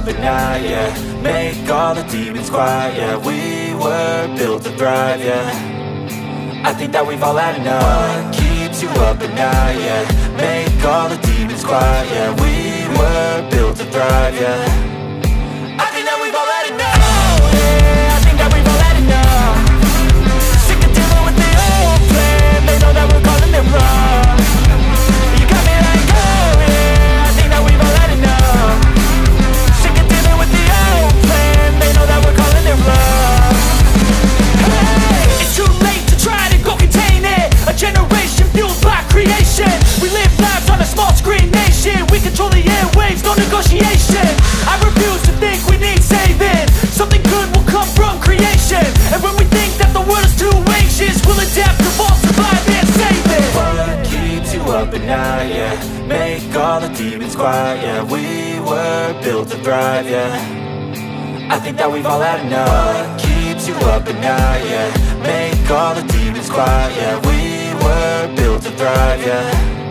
up at night, yeah. Make all the demons quiet, yeah. We were built to thrive, yeah. I think that we've all had enough. What keeps you up at night, yeah. Make all the demons quiet, yeah. We were built to thrive, yeah. I think that we've all had enough. Oh, yeah, I think that we've all had enough. Sick of dealing with the old plan. They know that we're calling it wrong. You got me like, oh yeah, I think that we've all had enough. Sick of dealing with the old plan. They know that we're calling it wrong. Hey, it's too late to try to go contain it. A generation fueled by creation. We live lives on a small screen nation. We control the airwaves, no negotiation. I refuse to think we need saving. Something good will come from creation. And when we think that the world is too anxious, we'll adapt, evolve, survive and save it. What keeps you up at night, yeah. Make all the demons quiet, yeah. We were built to thrive, yeah. I think that we've all had enough. What keeps you up at night, yeah. Make all the demons quiet, yeah. We were built to thrive, yeah.